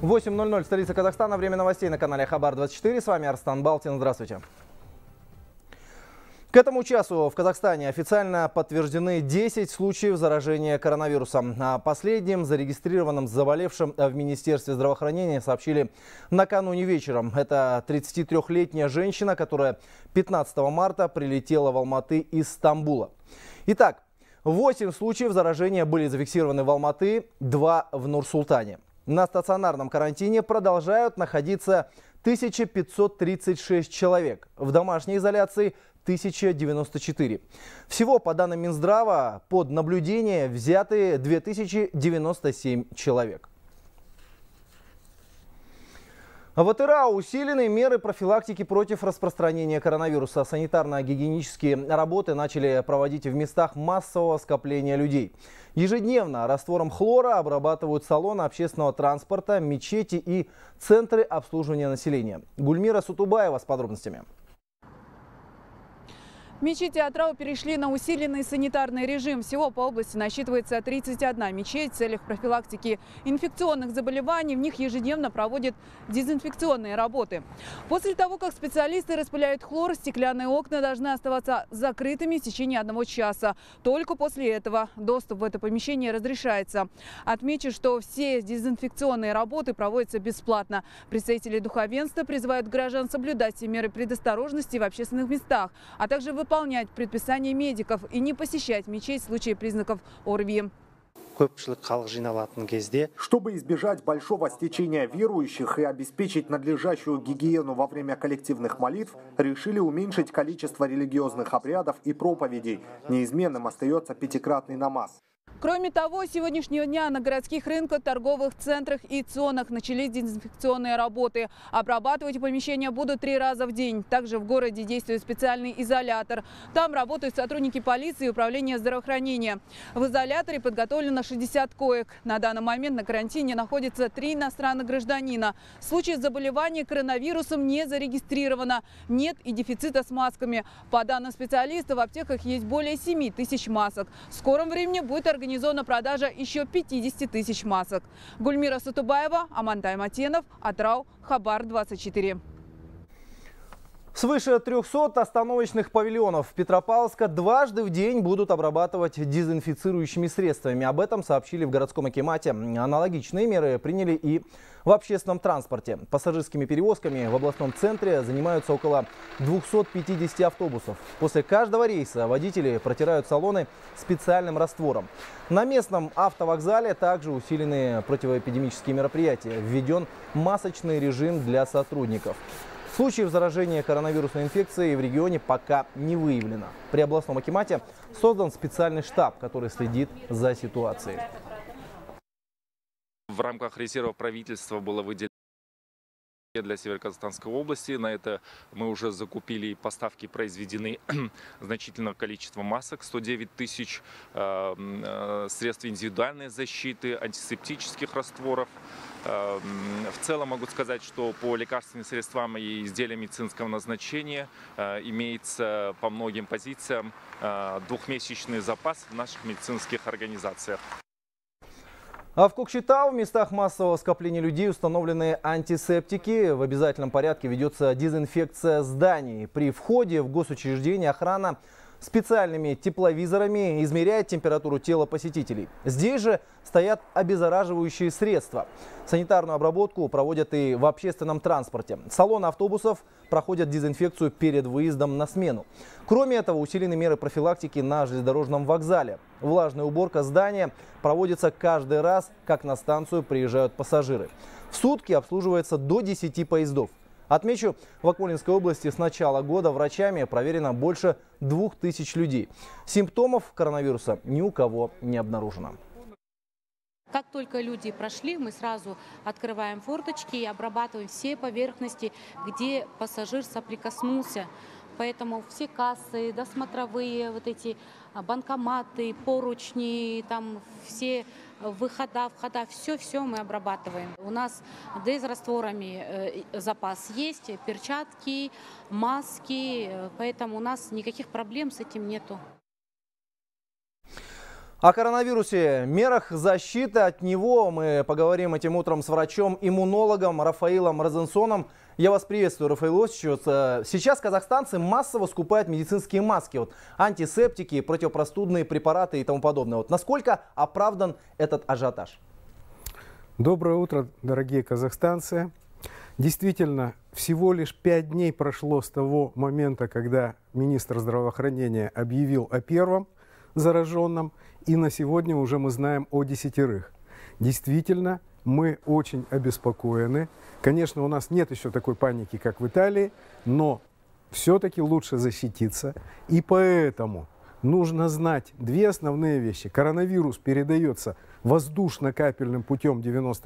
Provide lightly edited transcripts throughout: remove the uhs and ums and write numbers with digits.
8:00, столица Казахстана. Время новостей на канале Хабар-24. С вами Арстан Балтин. Здравствуйте. К этому часу в Казахстане официально подтверждены 10 случаев заражения коронавирусом. О последнем зарегистрированном заболевшем в Министерстве здравоохранения сообщили накануне вечером. Это 33-летняя женщина, которая 15 марта прилетела в Алматы из Стамбула. Итак, 8 случаев заражения были зафиксированы в Алматы, 2 в Нур-Султане. На стационарном карантине продолжают находиться 1536 человек. В домашней изоляции 1094. Всего, по данным Минздрава, под наблюдение взяты 2097 человек. В АТРА усилены меры профилактики против распространения коронавируса. Санитарно-гигиенические работы начали проводить в местах массового скопления людей. Ежедневно раствором хлора обрабатывают салоны общественного транспорта, мечети и центры обслуживания населения. Гульмира Сутубаева с подробностями. Мечети Атырау перешли на усиленный санитарный режим. Всего по области насчитывается 31 мечеть. В целях профилактики инфекционных заболеваний в них ежедневно проводят дезинфекционные работы. После того, как специалисты распыляют хлор, стеклянные окна должны оставаться закрытыми в течение 1 часа. Только после этого доступ в это помещение разрешается. Отмечу, что все дезинфекционные работы проводятся бесплатно. Представители духовенства призывают граждан соблюдать все меры предосторожности в общественных местах, а также выполнять предписания медиков и не посещать мечеть в случае признаков ОРВИ. Чтобы избежать большого стечения верующих и обеспечить надлежащую гигиену во время коллективных молитв, решили уменьшить количество религиозных обрядов и проповедей. Неизменным остается 5-кратный намаз. Кроме того, с сегодняшнего дня на городских рынках, торговых центрах и ЦОНах начались дезинфекционные работы. Обрабатывать помещения будут 3 раза в день. Также в городе действует специальный изолятор. Там работают сотрудники полиции и управления здравоохранения. В изоляторе подготовлено 60 коек. На данный момент на карантине находится 3 иностранных гражданина. Случаев заболевания коронавирусом не зарегистрировано. Нет и дефицита с масками. По данным специалистов, в аптеках есть более 7 тысяч масок. В скором времени будет организована продажа еще 50 тысяч масок. Гульмира Сутубаева, Амантай Матенов, Атырау, Хабар-24. Свыше 300 остановочных павильонов Петропавловска дважды в день будут обрабатывать дезинфицирующими средствами. Об этом сообщили в городском акимате. Аналогичные меры приняли и в общественном транспорте. Пассажирскими перевозками в областном центре занимаются около 250 автобусов. После каждого рейса водители протирают салоны специальным раствором. На местном автовокзале также усилены противоэпидемические мероприятия. Введен масочный режим для сотрудников. Случаев заражения коронавирусной инфекцией в регионе пока не выявлено. При областном акимате создан специальный штаб, который следит за ситуацией. В рамках резерва правительства было выделено для Северо-Казахстанской области. На это мы уже закупили и поставки произведены значительного количества масок, 109 тысяч, средств индивидуальной защиты, антисептических растворов. В целом могу сказать, что по лекарственным средствам и изделиям медицинского назначения имеется по многим позициям 2-месячный запас в наших медицинских организациях. А в Кокшетау в местах массового скопления людей установлены антисептики. В обязательном порядке ведется дезинфекция зданий. При входе в госучреждение охрана специальными тепловизорами измеряет температуру тела посетителей. Здесь же стоят обеззараживающие средства. Санитарную обработку проводят и в общественном транспорте. Салоны автобусов проходят дезинфекцию перед выездом на смену. Кроме этого, усилены меры профилактики на железнодорожном вокзале. Влажная уборка здания проводится каждый раз, как на станцию приезжают пассажиры. В сутки обслуживается до 10 поездов. Отмечу, в Акмолинской области с начала года врачами проверено больше 2000 людей. Симптомов коронавируса ни у кого не обнаружено. Как только люди прошли, мы сразу открываем форточки и обрабатываем все поверхности, где пассажир соприкоснулся. Поэтому все кассы, досмотровые, вот эти банкоматы, поручни, там все выхода, входа, все мы обрабатываем. У нас дезрастворами запас есть, перчатки, маски, поэтому у нас никаких проблем с этим нету. О коронавирусе, мерах защиты от него мы поговорим этим утром с врачом-иммунологом Рафаилом Розенсоном. Я вас приветствую, Рафаил Осичевич. Сейчас казахстанцы массово скупают медицинские маски, антисептики, противопростудные препараты и тому подобное. Насколько оправдан этот ажиотаж? Доброе утро, дорогие казахстанцы. Действительно, всего лишь 5 дней прошло с того момента, когда министр здравоохранения объявил о первом зараженном, и на сегодня уже мы знаем о 10. Действительно, мы очень обеспокоены. Конечно, у нас нет еще такой паники, как в Италии, но все-таки лучше защититься. И поэтому нужно знать две основные вещи. Коронавирус передается воздушно-капельным путем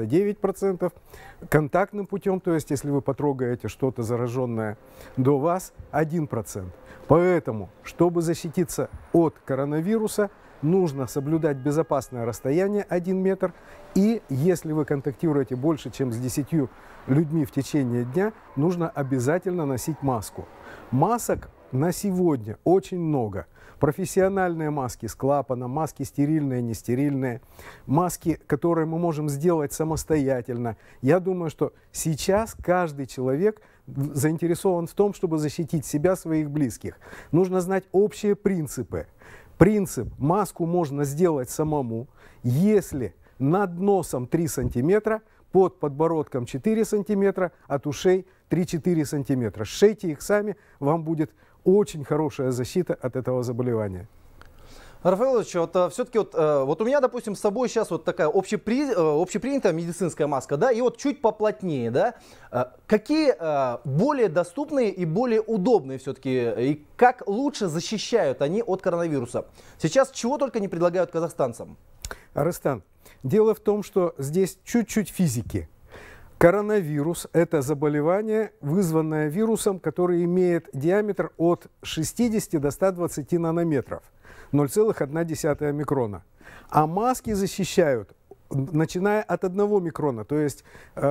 99%, контактным путем, то есть если вы потрогаете что-то зараженное до вас, 1%. Поэтому, чтобы защититься от коронавируса, нужно соблюдать безопасное расстояние 1 метр. И если вы контактируете больше, чем с 10 людьми в течение дня, нужно обязательно носить маску. Масок на сегодня очень много. Профессиональные маски с клапаном, маски стерильные, нестерильные, маски, которые мы можем сделать самостоятельно. Я думаю, что сейчас каждый человек заинтересован в том, чтобы защитить себя, своих близких. Нужно знать общие принципы. Принцип: маску можно сделать самому, если над носом 3 сантиметра, под подбородком 4 сантиметра, от ушей 3-4 сантиметра. Сшейте их сами, вам будет очень хорошая защита от этого заболевания. Рафаил Ильич, все-таки у меня, допустим, с собой сейчас такая общепринятая медицинская маска, да, и чуть поплотнее, да. Какие более доступные и более удобные все-таки, и как лучше защищают они от коронавируса? Сейчас чего только не предлагают казахстанцам. Арыстан, дело в том, что здесь чуть-чуть физики. Коронавирус – это заболевание, вызванное вирусом, который имеет диаметр от 60 до 120 нанометров, 0,1 микрона. А маски защищают, начиная от 1 микрона, то есть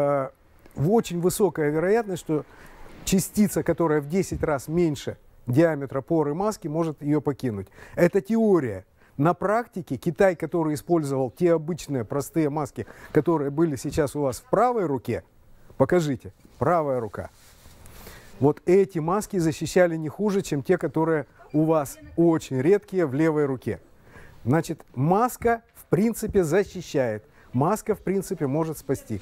очень высокая вероятность, что частица, которая в 10 раз меньше диаметра поры маски, может ее покинуть. Это теория. На практике Китай, который использовал те обычные простые маски, которые были сейчас у вас в правой руке, покажите, правая рука. Вот эти маски защищали не хуже, чем те, которые у вас очень редкие в левой руке. Значит, маска в принципе защищает, маска в принципе может спасти.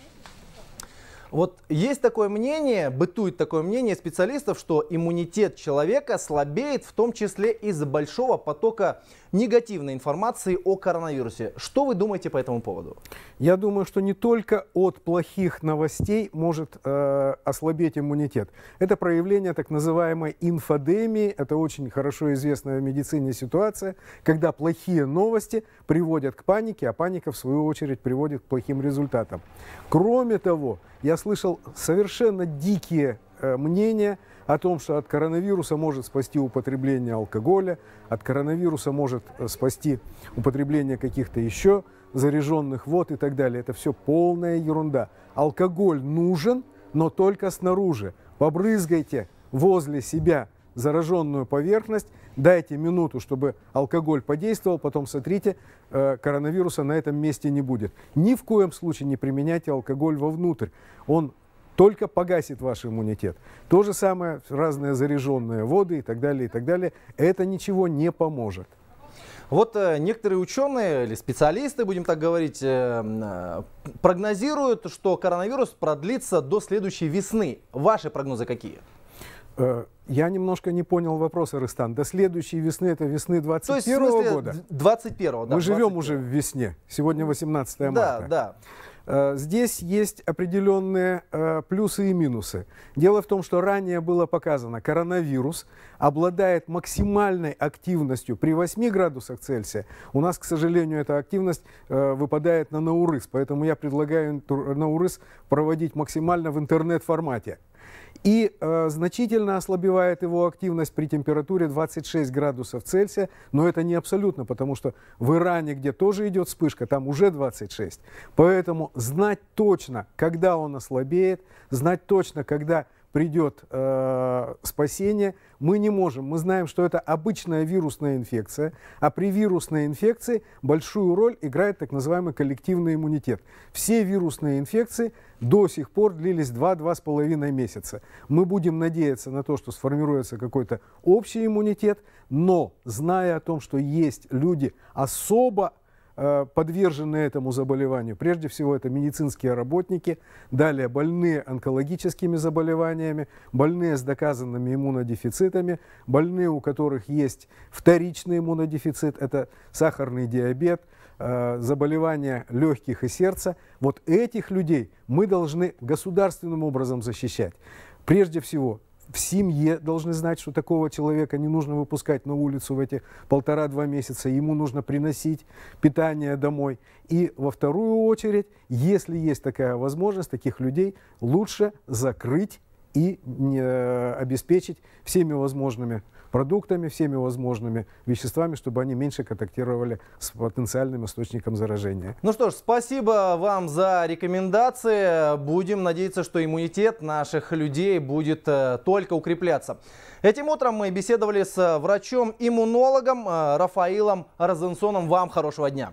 Есть такое мнение, бытует такое мнение специалистов, что иммунитет человека слабеет, в том числе из-за большого потока негативной информации о коронавирусе. Что вы думаете по этому поводу? Я думаю, что не только от плохих новостей может ослабеть иммунитет. Это проявление так называемой инфодемии. Это очень хорошо известная в медицине ситуация, когда плохие новости приводят к панике, а паника в свою очередь приводит к плохим результатам. Кроме того, я слышал совершенно дикие мнения о том, что от коронавируса может спасти употребление алкоголя, от коронавируса может спасти употребление каких-то еще заряженных вод и так далее. Это все полная ерунда. Алкоголь нужен, но только снаружи. Побрызгайте возле себя зараженную поверхность, дайте минуту, чтобы алкоголь подействовал, потом сотрите, коронавируса на этом месте не будет. Ни в коем случае не применяйте алкоголь вовнутрь. Он только погасит ваш иммунитет. То же самое разные заряженные воды и так далее, и так далее. Это ничего не поможет. Некоторые ученые или специалисты, будем так говорить, прогнозируют, что коронавирус продлится до следующей весны. Ваши прогнозы какие? Я немножко не понял вопроса, Арыстан. До следующей весны, это весны 2021 года? 21-го, да. Мы живем уже в весне. Сегодня 18 марта. Да. Здесь есть определенные плюсы и минусы. Дело в том, что ранее было показано, коронавирус обладает максимальной активностью при 8 градусах Цельсия. У нас, к сожалению, эта активность выпадает на Наурыз, поэтому я предлагаю Наурыз проводить максимально в интернет-формате. И значительно ослабевает его активность при температуре 26 градусов Цельсия, но это не абсолютно, потому что в Иране, где тоже идет вспышка, там уже 26. Поэтому знать точно, когда он ослабеет, знать точно, когда придет спасение. Мы не можем. Мы знаем, что это обычная вирусная инфекция, а при вирусной инфекции большую роль играет так называемый коллективный иммунитет. Все вирусные инфекции до сих пор длились 2-2,5 месяца. Мы будем надеяться на то, что сформируется какой-то общий иммунитет, но зная о том, что есть люди особо подвержены этому заболеванию. Прежде всего, это медицинские работники, далее больные онкологическими заболеваниями, больные с доказанными иммунодефицитами, больные, у которых есть вторичный иммунодефицит, это сахарный диабет, заболевания легких и сердца. Вот этих людей мы должны государственным образом защищать. Прежде всего, в семье должны знать, что такого человека не нужно выпускать на улицу в эти 1,5-2 месяца. Ему нужно приносить питание домой. И во вторую очередь, если есть такая возможность, таких людей лучше закрыть и обеспечить всеми возможными продуктами, всеми возможными веществами, чтобы они меньше контактировали с потенциальным источником заражения. Ну что ж, спасибо вам за рекомендации. Будем надеяться, что иммунитет наших людей будет только укрепляться. Этим утром мы беседовали с врачом-иммунологом Рафаилом Розенсоном. Вам хорошего дня.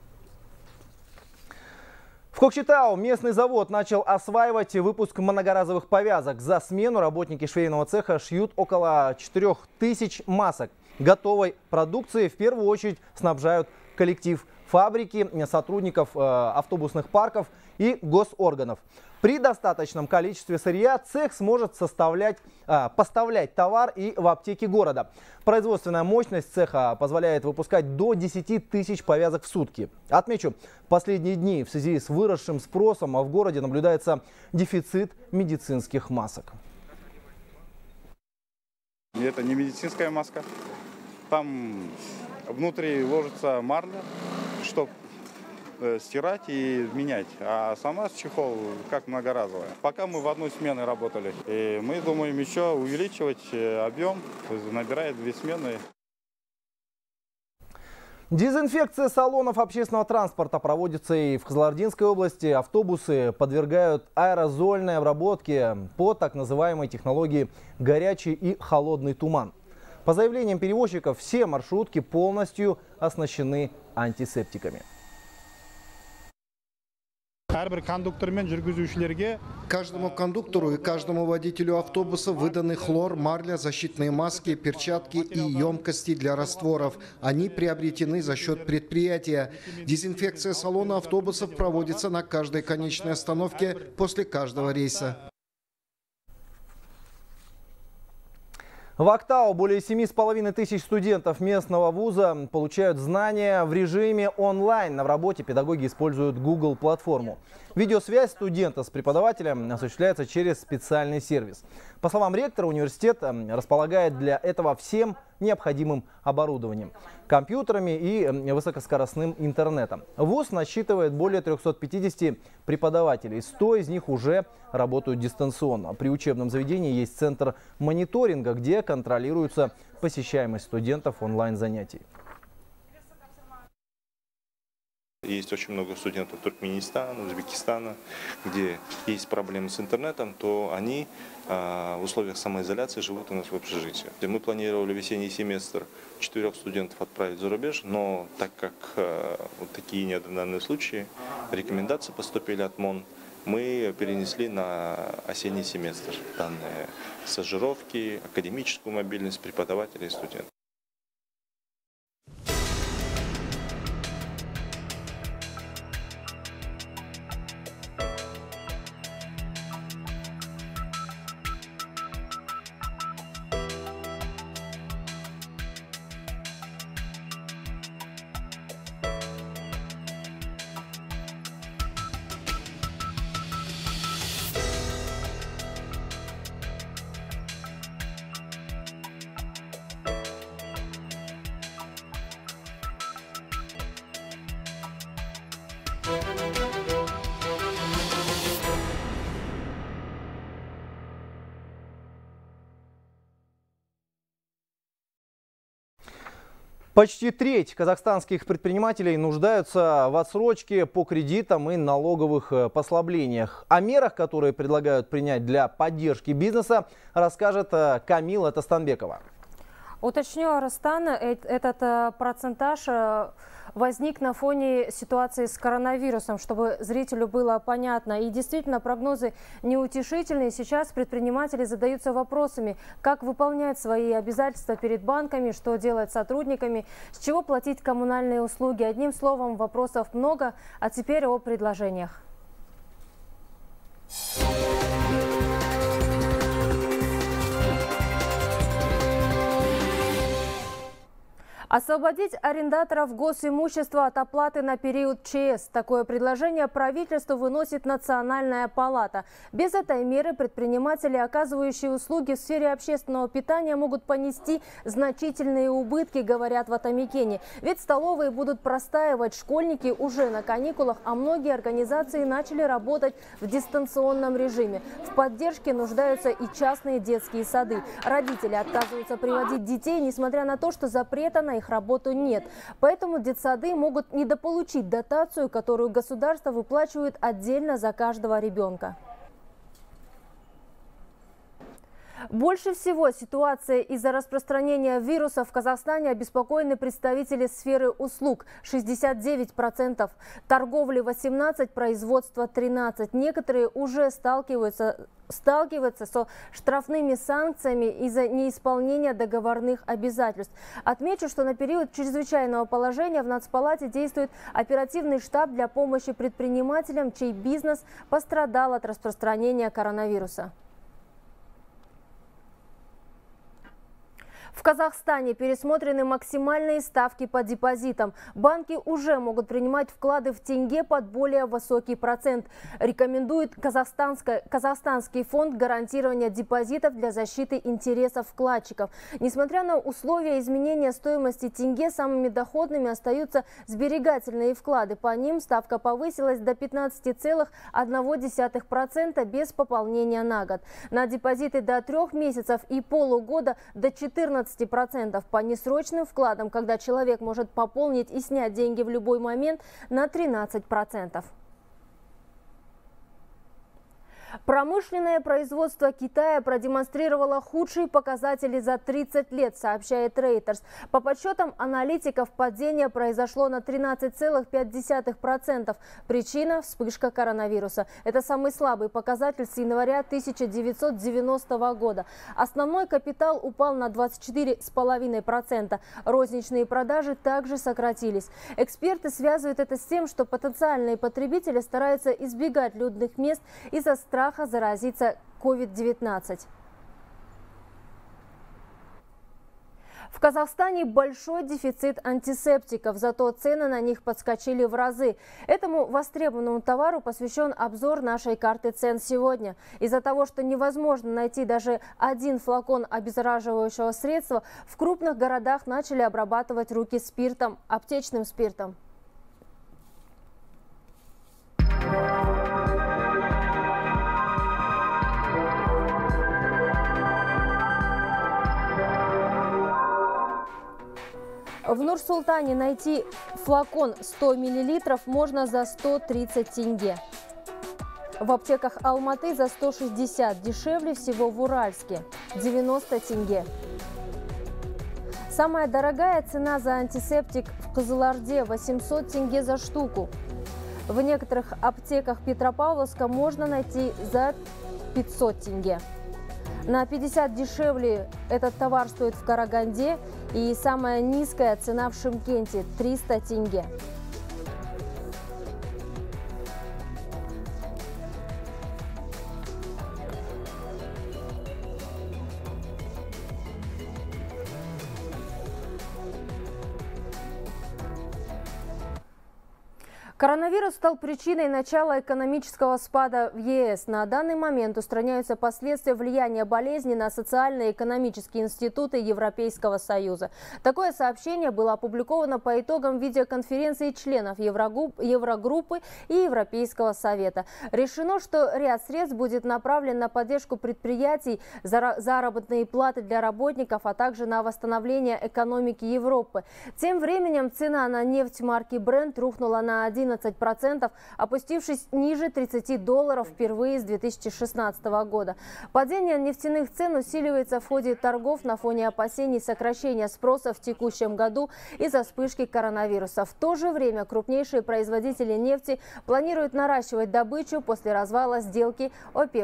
В Кокчетау местный завод начал осваивать выпуск многоразовых повязок. За смену работники швейного цеха шьют около 4000 масок. Готовой продукции в первую очередь снабжают коллектив фабрики, сотрудников автобусных парков и госорганов. При достаточном количестве сырья цех сможет поставлять товар и в аптеки города. Производственная мощность цеха позволяет выпускать до 10 тысяч повязок в сутки. Отмечу, в последние дни в связи с выросшим спросом в городе наблюдается дефицит медицинских масок. Это не медицинская маска. Там внутри ложится марля, чтобы стирать и менять. А сама чехол как многоразовая. Пока мы в одной смене работали. И мы думаем еще увеличивать объем, набирает 2 смены. Дезинфекция салонов общественного транспорта проводится и в Кызылординской области. Автобусы подвергают аэрозольной обработке по так называемой технологии горячий и холодный туман. По заявлениям перевозчиков, все маршрутки полностью оснащены антисептиками. Каждому кондуктору и каждому водителю автобуса выданы хлор, марля, защитные маски, перчатки и емкости для растворов. Они приобретены за счет предприятия. Дезинфекция салона автобусов проводится на каждой конечной остановке после каждого рейса. В Актау более 7500 студентов местного вуза получают знания в режиме онлайн. В работе педагоги используют Google-платформу. Видеосвязь студента с преподавателем осуществляется через специальный сервис. По словам ректора, университет располагает для этого всем необходимым оборудованием, компьютерами и высокоскоростным интернетом. Вуз насчитывает более 350 преподавателей, 100 из них уже работают дистанционно. При учебном заведении есть центр мониторинга, где контролируется посещаемость студентов онлайн-занятий. Есть очень много студентов Туркменистана, Узбекистана, где есть проблемы с интернетом, то они в условиях самоизоляции живут у нас в общежитии. Мы планировали весенний семестр 4 студентов отправить за рубеж, но так как вот такие неоднократные случаи, рекомендации поступили от МОН, мы перенесли на осенний семестр данные стажировки, академическую мобильность преподавателей и студентов. Почти треть казахстанских предпринимателей нуждаются в отсрочке по кредитам и налоговых послаблениях. О мерах, которые предлагают принять для поддержки бизнеса, расскажет Камила Тастанбекова. Уточню, Арыстан, этот процентаж возник на фоне ситуации с коронавирусом, чтобы зрителю было понятно. И действительно, прогнозы неутешительные. Сейчас предприниматели задаются вопросами, как выполнять свои обязательства перед банками, что делать с сотрудниками, с чего платить коммунальные услуги. Одним словом, вопросов много, а теперь о предложениях. Освободить арендаторов госимущества от оплаты на период ЧС. Такое предложение правительству выносит Национальная палата. Без этой меры предприниматели, оказывающие услуги в сфере общественного питания, могут понести значительные убытки, говорят в Атамекене. Ведь столовые будут простаивать, школьники уже на каникулах, а многие организации начали работать в дистанционном режиме. В поддержке нуждаются и частные детские сады. Родители отказываются приводить детей, несмотря на то, что запрета на их работу нет. Поэтому детсады могут недополучить дотацию, которую государство выплачивает отдельно за каждого ребенка. Больше всего ситуация из-за распространения вируса в Казахстане обеспокоены представители сферы услуг – 69%, торговли – 18%, производства – 13%. Некоторые уже сталкиваются со штрафными санкциями из-за неисполнения договорных обязательств. Отмечу, что на период чрезвычайного положения в Нацпалате действует оперативный штаб для помощи предпринимателям, чей бизнес пострадал от распространения коронавируса. В Казахстане пересмотрены максимальные ставки по депозитам. Банки уже могут принимать вклады в тенге под более высокий процент. Рекомендует Казахстанский фонд гарантирования депозитов для защиты интересов вкладчиков. Несмотря на условия изменения стоимости тенге, самыми доходными остаются сберегательные вклады. По ним ставка повысилась до 15,1% без пополнения на год. На депозиты до 3 месяцев и полугода до 14%. По несрочным вкладам, когда человек может пополнить и снять деньги в любой момент, на 13%. Промышленное производство Китая продемонстрировало худшие показатели за 30 лет, сообщает Reuters. По подсчетам аналитиков, падение произошло на 13,5%. Причина – вспышка коронавируса. Это самый слабый показатель с января 1990 года. Основной капитал упал на 24,5%. Розничные продажи также сократились. Эксперты связывают это с тем, что потенциальные потребители стараются избегать людных мест из-за страха заразиться COVID-19. В Казахстане большой дефицит антисептиков, зато цены на них подскочили в разы. Этому востребованному товару посвящен обзор нашей карты цен сегодня. Из-за того, что невозможно найти даже один флакон обеззараживающего средства, в крупных городах начали обрабатывать руки спиртом, аптечным спиртом. В Нур-Султане найти флакон 100 мл можно за 130 тенге. В аптеках Алматы за 160, дешевле всего в Уральске – 90 тенге. Самая дорогая цена за антисептик в Кызылорде – 800 тенге за штуку. В некоторых аптеках Петропавловска можно найти за 500 тенге. На 50 дешевле этот товар стоит в Караганде, и самая низкая цена в Шымкенте – 300 тенге. Коронавирус стал причиной начала экономического спада в ЕС. На данный момент устраняются последствия влияния болезни на социально-экономические институты Европейского Союза. Такое сообщение было опубликовано по итогам видеоконференции членов Еврогруппы и Европейского Совета. Решено, что ряд средств будет направлен на поддержку предприятий, заработные платы для работников, а также на восстановление экономики Европы. Тем временем цена на нефть марки Brent рухнула на 11%, опустившись ниже $30 впервые с 2016 года. Падение нефтяных цен усиливается в ходе торгов на фоне опасений сокращения спроса в текущем году из-за вспышки коронавируса. В то же время крупнейшие производители нефти планируют наращивать добычу после развала сделки ОПЕК+.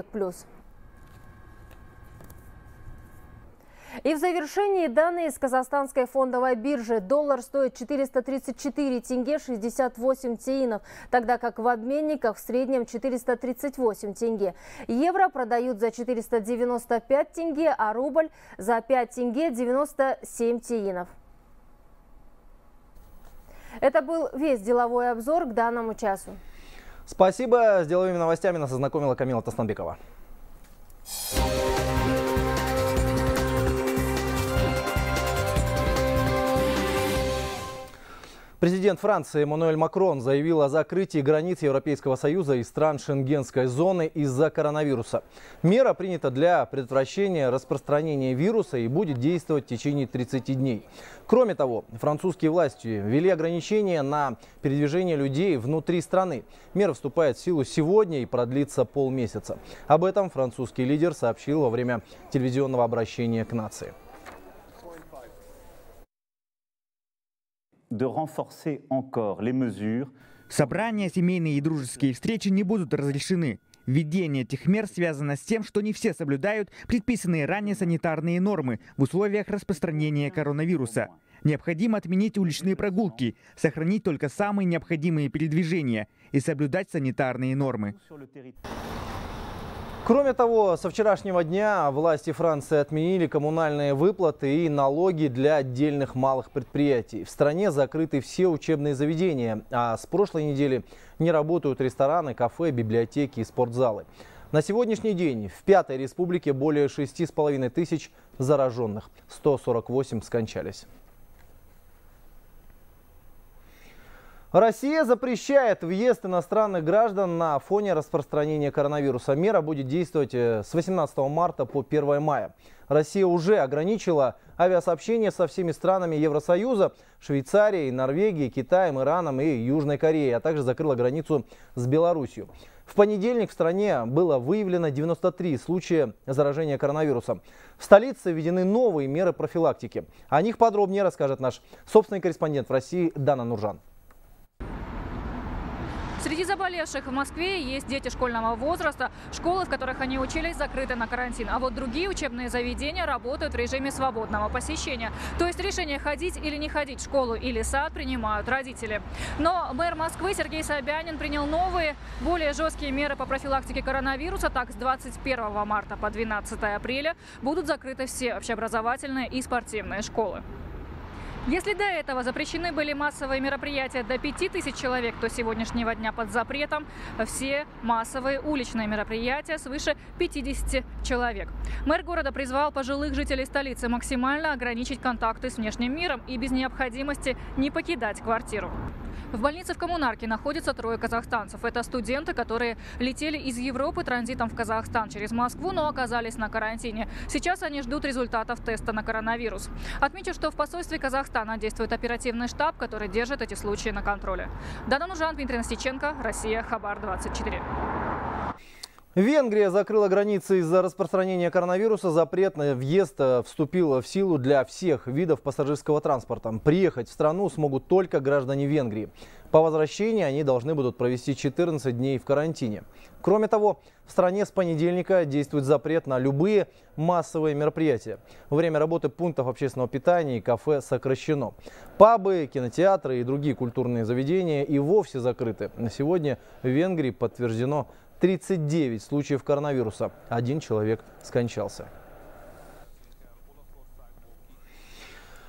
И в завершении данные с казахстанской фондовой биржи. Доллар стоит 434 тенге 68 тиинов, тогда как в обменниках в среднем 438 тенге. Евро продают за 495 тенге, а рубль за 5 тенге 97 тиинов. Это был весь деловой обзор к данному часу. Спасибо. С деловыми новостями нас ознакомила Камила Тастанбекова. Президент Франции Эммануэль Макрон заявил о закрытии границ Европейского Союза и стран Шенгенской зоны из-за коронавируса. Мера принята для предотвращения распространения вируса и будет действовать в течение 30 дней. Кроме того, французские власти ввели ограничения на передвижение людей внутри страны. Мера вступает в силу сегодня и продлится полмесяца. Об этом французский лидер сообщил во время телевизионного обращения к нации. Собрания, семейные и дружеские встречи не будут разрешены. Введение этих мер связано с тем, что не все соблюдают предписанные ранее санитарные нормы в условиях распространения коронавируса. Необходимо отменить уличные прогулки, сохранить только самые необходимые передвижения и соблюдать санитарные нормы. Кроме того, со вчерашнего дня власти Франции отменили коммунальные выплаты и налоги для отдельных малых предприятий. В стране закрыты все учебные заведения, а с прошлой недели не работают рестораны, кафе, библиотеки и спортзалы. На сегодняшний день в Пятой Республике более 6,5 тысяч зараженных, 148 скончались. Россия запрещает въезд иностранных граждан на фоне распространения коронавируса. Мера будет действовать с 18 марта по 1 мая. Россия уже ограничила авиасообщение со всеми странами Евросоюза, Швейцарией, Норвегией, Китаем, Ираном и Южной Кореей, а также закрыла границу с Белоруссией. В понедельник в стране было выявлено 93 случая заражения коронавирусом. В столице введены новые меры профилактики. О них подробнее расскажет наш собственный корреспондент в России Дана Нуржан. Среди заболевших в Москве есть дети школьного возраста. Школы, в которых они учились, закрыты на карантин. А вот другие учебные заведения работают в режиме свободного посещения. То есть решение ходить или не ходить в школу или сад принимают родители. Но мэр Москвы Сергей Собянин принял новые, более жесткие меры по профилактике коронавируса. Так, с 21 марта по 12 апреля будут закрыты все общеобразовательные и спортивные школы. Если до этого запрещены были массовые мероприятия до 5000 человек, то с сегодняшнего дня под запретом все массовые уличные мероприятия свыше 50 человек. Мэр города призвал пожилых жителей столицы максимально ограничить контакты с внешним миром и без необходимости не покидать квартиру. В больнице в Коммунарке находятся 3 казахстанцев. Это студенты, которые летели из Европы транзитом в Казахстан через Москву, но оказались на карантине. Сейчас они ждут результатов теста на коронавирус. Отмечу, что в посольстве Казахстана действует оперативный штаб, который держит эти случаи на контроле. Дана Нуржан, Дмитрий Настиченко, Россия, Хабар 24. Венгрия закрыла границы из-за распространения коронавируса. Запрет на въезд вступил в силу для всех видов пассажирского транспорта. Приехать в страну смогут только граждане Венгрии. По возвращении они должны будут провести 14 дней в карантине. Кроме того, в стране с понедельника действует запрет на любые массовые мероприятия. Время работы пунктов общественного питания и кафе сокращено. Пабы, кинотеатры и другие культурные заведения и вовсе закрыты. На сегодня в Венгрии подтверждено 39 случаев коронавируса. 1 человек скончался.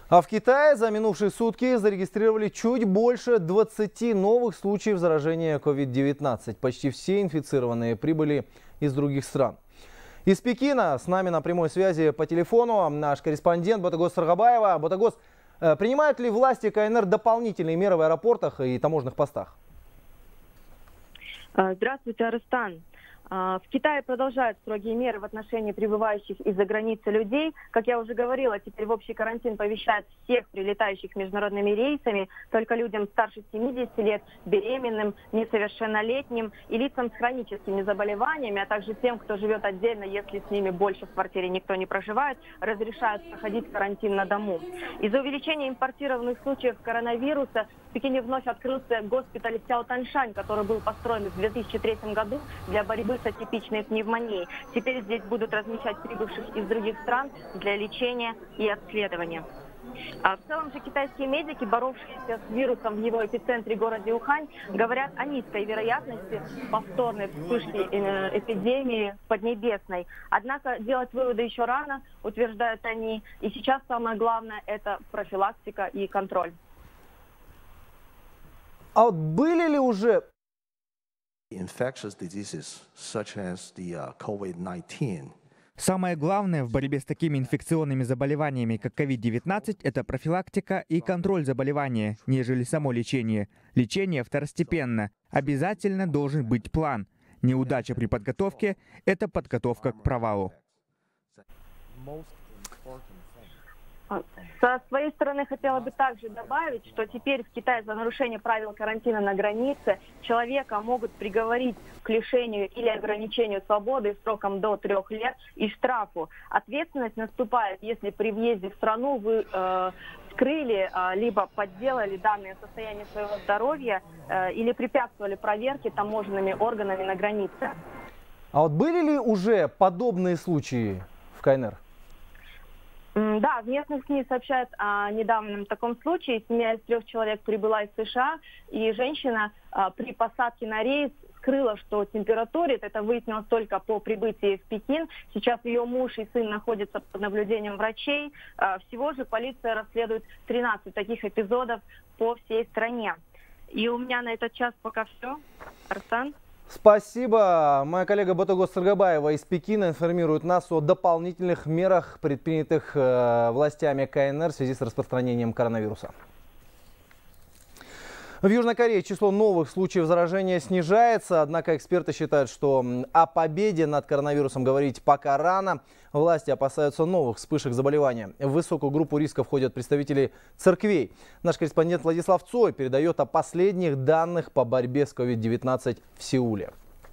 А в Китае за минувшие сутки зарегистрировали чуть больше 20 новых случаев заражения COVID-19. Почти все инфицированные прибыли из других стран. Из Пекина с нами на прямой связи по телефону наш корреспондент Ботагоз Саргабаева. Ботагоз, принимают ли власти КНР дополнительные меры в аэропортах и таможенных постах? Здравствуйте, Арыстан. В Китае продолжают строгие меры в отношении прибывающих из-за границы людей. Как я уже говорила, теперь в общий карантин помещают всех прилетающих международными рейсами, только людям старше 70 лет, беременным, несовершеннолетним и лицам с хроническими заболеваниями, а также тем, кто живет отдельно, если с ними больше в квартире никто не проживает, разрешают проходить карантин на дому. Из-за увеличения импортированных случаев коронавируса в Пекине вновь открылся госпиталь Сяо Таншань, который был построен в 2003 году для борьбы с атипичной пневмонией. Теперь здесь будут размещать прибывших из других стран для лечения и обследования. В целом же китайские медики, боровшиеся с вирусом в его эпицентре городе Ухань, говорят о низкой вероятности повторной вспышки эпидемии в Поднебесной. Однако делать выводы еще рано, утверждают они, и сейчас самое главное – это профилактика и контроль. А вот были ли уже Самое главное в борьбе с такими инфекционными заболеваниями, как COVID-19, это профилактика и контроль заболевания, нежели само лечение. Лечение второстепенно. Обязательно должен быть план. Неудача при подготовке – это подготовка к провалу. Со своей стороны хотела бы также добавить, что теперь в Китае за нарушение правил карантина на границе человека могут приговорить к лишению или ограничению свободы сроком до 3 лет и штрафу. Ответственность наступает, если при въезде в страну вы скрыли либо подделали данные о состоянии своего здоровья или препятствовали проверке таможенными органами на границе. А вот были ли уже подобные случаи в КНР? Да, в местных СМИ сообщают о недавнем таком случае. Семья из 3 человек прибыла из США, и женщина при посадке на рейс скрыла, что температурит. Это выяснилось только по прибытии в Пекин. Сейчас ее муж и сын находятся под наблюдением врачей. Всего же полиция расследует 13 таких эпизодов по всей стране. И у меня на этот час пока все. Арслан? Спасибо. Моя коллега Ботагоз Саргабаева из Пекина информирует нас о дополнительных мерах, предпринятых властями КНР в связи с распространением коронавируса. В Южной Корее число новых случаев заражения снижается, однако эксперты считают, что о победе над коронавирусом говорить пока рано. Власти опасаются новых вспышек заболевания. В высокую группу риска входят представители церквей. Наш корреспондент Владислав Цой передает о последних данных по борьбе с COVID-19 в Сеуле.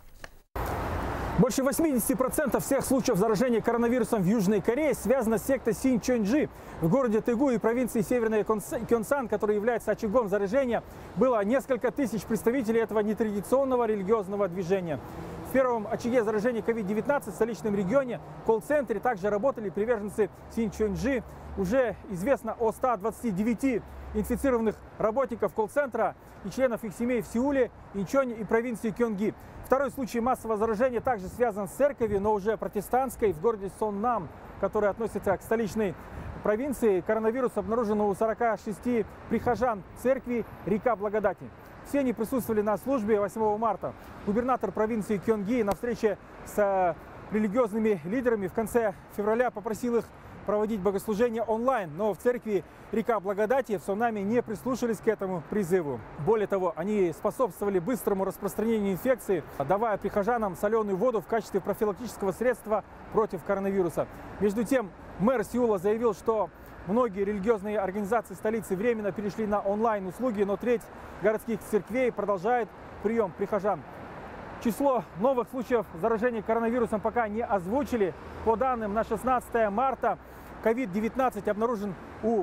Больше 80% всех случаев заражения коронавирусом в Южной Корее связано с сектой Синьчжэньджи. В городе Тэгу и провинции Северная Кёнсан, который является очагом заражения, было несколько тысяч представителей этого нетрадиционного религиозного движения. В первом очаге заражения COVID-19 в столичном регионе, колл-центре, также работали приверженцы Синьчжэньджи. Уже известно о 129 инфицированных работников колл-центра и членов их семей в Сеуле, Инчоне и провинции Кёнги. Второй случай массового заражения также связан с церковью, но уже протестантской, в городе Соннам, который относится к столичной провинции. Коронавирус обнаружен у 46 прихожан церкви «Река Благодати». Все они присутствовали на службе 8 марта. Губернатор провинции Кёнги на встрече с религиозными лидерами в конце февраля попросил их проводить богослужение онлайн, но в церкви «Река Благодати» в Соннаме не прислушались к этому призыву. Более того, они способствовали быстрому распространению инфекции, давая прихожанам соленую воду в качестве профилактического средства против коронавируса. Между тем, мэр Сеула заявил, что многие религиозные организации столицы временно перешли на онлайн-услуги, но треть городских церквей продолжает прием прихожан. Число новых случаев заражения коронавирусом пока не озвучили. По данным на 16 марта COVID-19 обнаружен у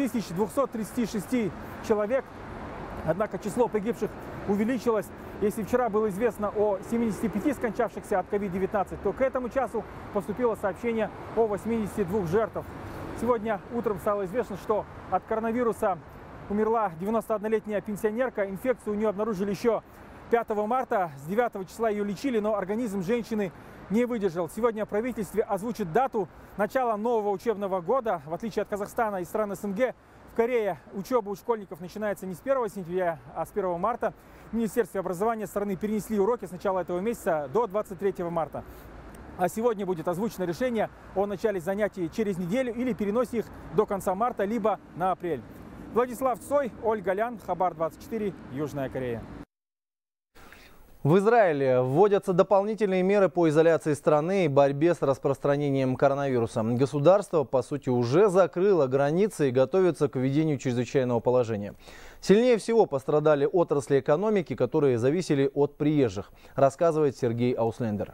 8236 человек. Однако число погибших увеличилось. Если вчера было известно о 75 скончавшихся от COVID-19, то к этому часу поступило сообщение о 82 жертвах. Сегодня утром стало известно, что от коронавируса умерла 91-летняя пенсионерка. Инфекцию у нее обнаружили еще 5 марта, с 9 числа ее лечили, но организм женщины не выдержал. Сегодня правительство озвучит дату начала нового учебного года. В отличие от Казахстана и стран СНГ, в Корее учеба у школьников начинается не с 1 сентября, а с 1 марта. В Министерстве образования страны перенесли уроки с начала этого месяца до 23 марта. А сегодня будет озвучено решение о начале занятий через неделю или переносе их до конца марта, либо на апрель. Владислав Цой, Ольга Лян, Хабар 24, Южная Корея. В Израиле вводятся дополнительные меры по изоляции страны и борьбе с распространением коронавируса. Государство, по сути, уже закрыло границы и готовится к введению чрезвычайного положения. Сильнее всего пострадали отрасли экономики, которые зависели от приезжих, рассказывает Сергей Ауслендер.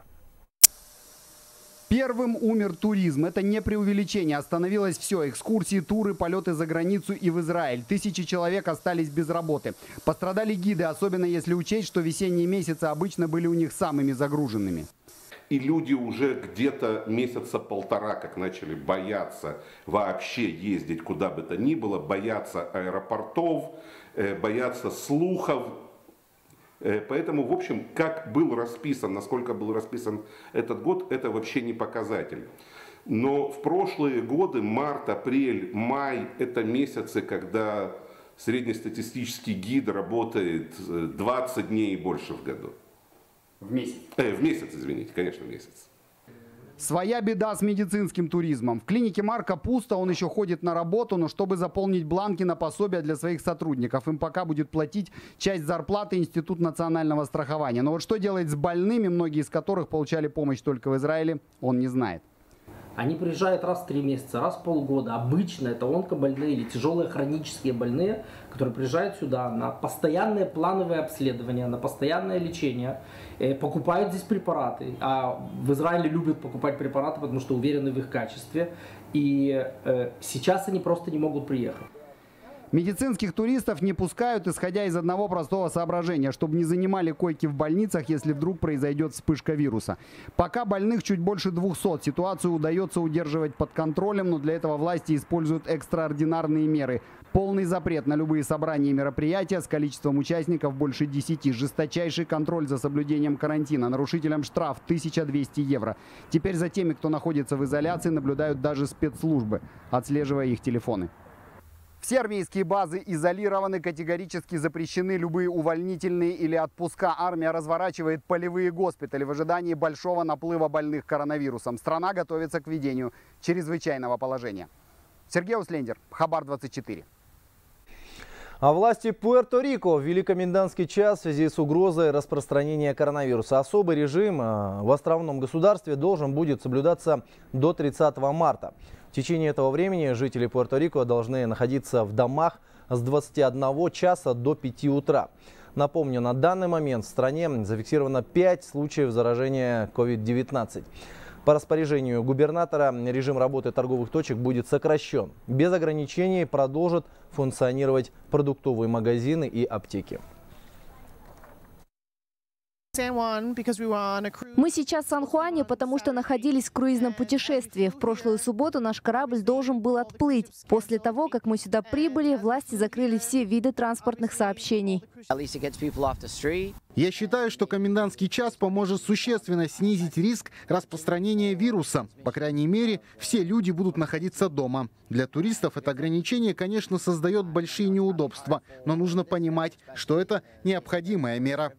Первым умер туризм. Это не преувеличение. Остановилось все. Экскурсии, туры, полеты за границу и в Израиль. Тысячи человек остались без работы. Пострадали гиды, особенно если учесть, что весенние месяцы обычно были у них самыми загруженными. И люди уже где-то месяца полтора, как начали бояться вообще ездить куда бы то ни было, бояться аэропортов, бояться слухов. Поэтому, в общем, как был расписан, насколько был расписан этот год, это вообще не показатель. Но в прошлые годы, март, апрель, май, это месяцы, когда среднестатистический гид работает 20 дней и больше в году. В месяц? В месяц, извините, конечно, в месяц. Своя беда с медицинским туризмом. В клинике Марка пусто, он еще ходит на работу, но чтобы заполнить бланки на пособия для своих сотрудников, им пока будет платить часть зарплаты Институт национального страхования. Но вот что делать с больными, многие из которых получали помощь только в Израиле, он не знает. Они приезжают раз в 3 месяца, раз в полгода. Обычно это онкобольные или тяжелые хронические больные, которые приезжают сюда на постоянное плановое обследование, на постоянное лечение, покупают здесь препараты. А в Израиле любят покупать препараты, потому что уверены в их качестве. И сейчас они просто не могут приехать. Медицинских туристов не пускают, исходя из одного простого соображения, чтобы не занимали койки в больницах, если вдруг произойдет вспышка вируса. Пока больных чуть больше 200. Ситуацию удается удерживать под контролем, но для этого власти используют экстраординарные меры. Полный запрет на любые собрания и мероприятия с количеством участников больше 10. Жесточайший контроль за соблюдением карантина. Нарушителям штраф 1200 евро. Теперь за теми, кто находится в изоляции, наблюдают даже спецслужбы, отслеживая их телефоны. Все армейские базы изолированы, категорически запрещены любые увольнительные или отпуска. Армия разворачивает полевые госпитали в ожидании большого наплыва больных коронавирусом. Страна готовится к введению чрезвычайного положения. Сергей Ауслендер, Хабар 24. А власти Пуэрто-Рико ввели комендантский час в связи с угрозой распространения коронавируса. Особый режим в островном государстве должен будет соблюдаться до 30 марта. В течение этого времени жители Пуэрто-Рико должны находиться в домах с 21 часа до 5 утра. Напомню, на данный момент в стране зафиксировано 5 случаев заражения COVID-19. По распоряжению губернатора режим работы торговых точек будет сокращен. Без ограничений продолжат функционировать продуктовые магазины и аптеки. Мы сейчас в Сан-Хуане, потому что находились в круизном путешествии. В прошлую субботу наш корабль должен был отплыть. После того, как мы сюда прибыли, власти закрыли все виды транспортных сообщений. Я считаю, что комендантский час поможет существенно снизить риск распространения вируса. По крайней мере, все люди будут находиться дома. Для туристов это ограничение, конечно, создает большие неудобства, но нужно понимать, что это необходимая мера.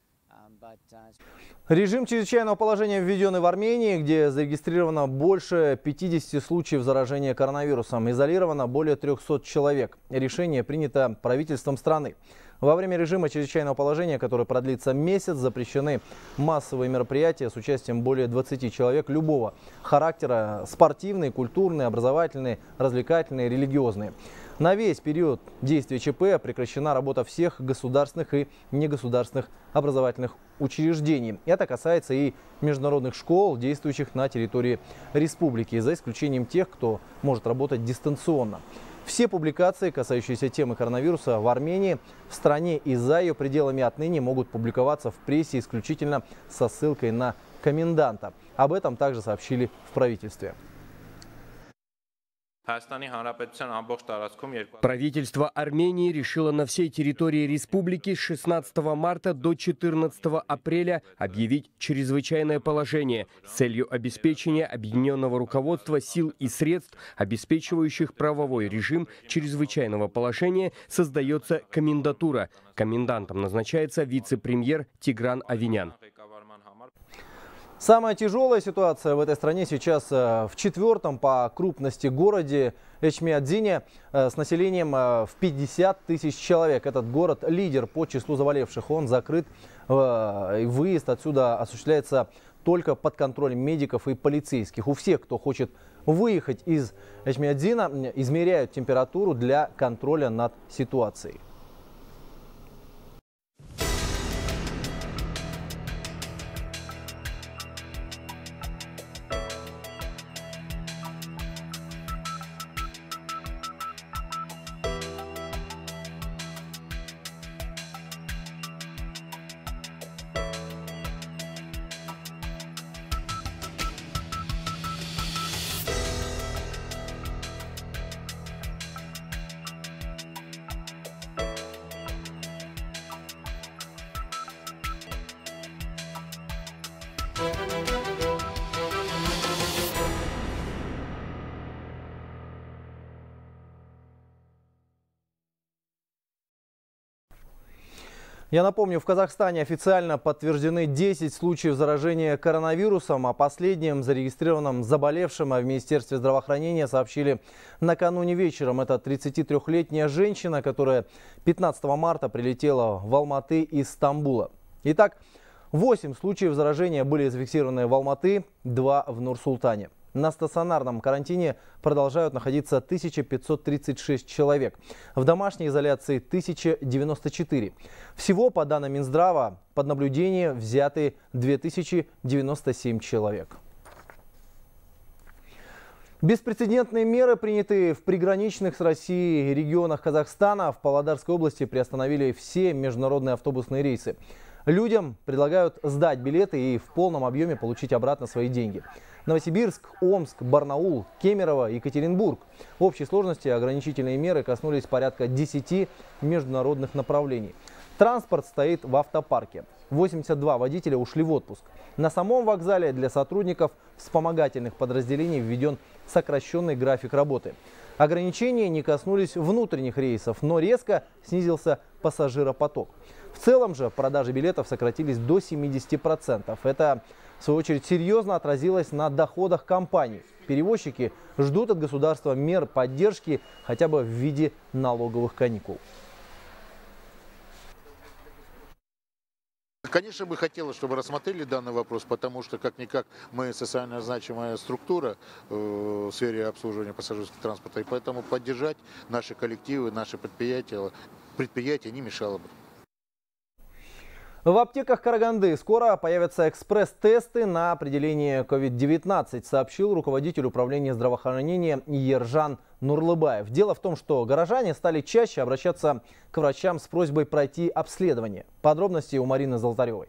Режим чрезвычайного положения введен и в Армении, где зарегистрировано больше 50 случаев заражения коронавирусом. Изолировано более 300 человек. Решение принято правительством страны. Во время режима чрезвычайного положения, который продлится месяц, запрещены массовые мероприятия с участием более 20 человек любого характера: спортивные, культурные, образовательные, развлекательные, религиозные. На весь период действия ЧП прекращена работа всех государственных и негосударственных образовательных учреждений. Это касается и международных школ, действующих на территории республики, за исключением тех, кто может работать дистанционно. Все публикации, касающиеся темы коронавируса в Армении, в стране и за ее пределами отныне могут публиковаться в прессе исключительно со ссылкой на коменданта. Об этом также сообщили в правительстве. Правительство Армении решило на всей территории республики с 16 марта до 14 апреля объявить чрезвычайное положение с целью обеспечения объединенного руководства сил и средств, обеспечивающих правовой режим чрезвычайного положения, создается комендатура. Комендантом назначается вице-премьер Тигран Авинян. Самая тяжелая ситуация в этой стране сейчас в 4-м по крупности городе Эчмиадзине с населением в 50 тысяч человек. Этот город лидер по числу заболевших. Он закрыт. Выезд отсюда осуществляется только под контролем медиков и полицейских. У всех, кто хочет выехать из Эчмиадзина, измеряют температуру для контроля над ситуацией. Я напомню, в Казахстане официально подтверждены 10 случаев заражения коронавирусом. О последнем зарегистрированном заболевшем в Министерстве здравоохранения сообщили накануне вечером. Это 33-летняя женщина, которая 15 марта прилетела в Алматы из Стамбула. Итак, 8 случаев заражения были зафиксированы в Алматы, 2 в Нур-Султане. На стационарном карантине продолжают находиться 1536 человек. В домашней изоляции 1094. Всего, по данным Минздрава, под наблюдение взяты 2097 человек. Беспрецедентные меры, принятые в приграничных с Россией регионах Казахстана. В Павлодарской области приостановили все международные автобусные рейсы. Людям предлагают сдать билеты и в полном объеме получить обратно свои деньги. Новосибирск, Омск, Барнаул, Кемерово, Екатеринбург. В общей сложности ограничительные меры коснулись порядка 10 международных направлений. Транспорт стоит в автопарке. 82 водителя ушли в отпуск. На самом вокзале для сотрудников вспомогательных подразделений введен сокращенный график работы. Ограничения не коснулись внутренних рейсов, но резко снизился пассажиропоток. В целом же продажи билетов сократились до 70%. Это, в свою очередь, серьезно отразилось на доходах компаний. Перевозчики ждут от государства мер поддержки хотя бы в виде налоговых каникул. Конечно, бы хотелось, чтобы рассмотрели данный вопрос, потому что, как-никак, мы социально значимая структура в сфере обслуживания пассажирского транспорта, и поэтому поддержать наши коллективы, наши предприятия не мешало бы. В аптеках Караганды скоро появятся экспресс-тесты на определение COVID-19, сообщил руководитель управления здравоохранения Ержан Нурлыбаев. Дело в том, что горожане стали чаще обращаться к врачам с просьбой пройти обследование. Подробности у Марины Золотаревой.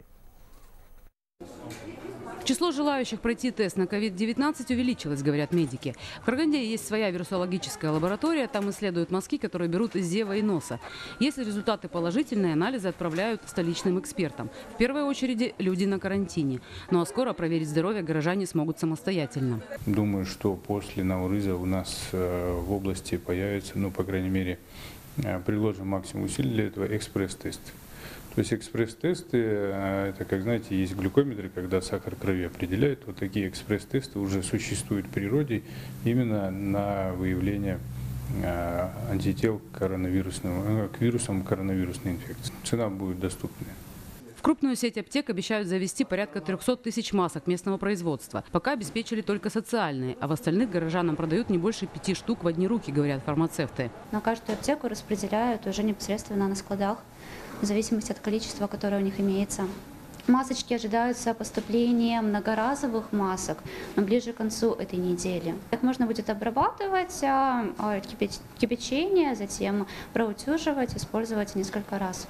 Число желающих пройти тест на COVID-19 увеличилось, говорят медики. В Караганде есть своя вирусологическая лаборатория. Там исследуют мазки, которые берут из зева и носа. Если результаты положительные, анализы отправляют столичным экспертам. В первой очереди люди на карантине. Ну а скоро проверить здоровье горожане смогут самостоятельно. Думаю, что после Наурыза у нас в области появится, по крайней мере, приложим максимум усилий для этого экспресс-тест. То есть экспресс-тесты, это, как знаете, есть глюкометры, когда сахар крови определяют. Вот такие экспресс-тесты уже существуют в природе именно на выявление антител к вирусам коронавирусной инфекции. Цена будет доступная. В крупную сеть аптек обещают завести порядка 300 тысяч масок местного производства. Пока обеспечили только социальные, а в остальных горожанам продают не больше 5 штук в одни руки, говорят фармацевты. На каждую аптеку распределяют уже непосредственно на складах, в зависимости от количества, которое у них имеется. Масочки ожидаются поступления многоразовых масок, но ближе к концу этой недели. Их можно будет обрабатывать, кипячение, затем проутюживать, использовать несколько раз.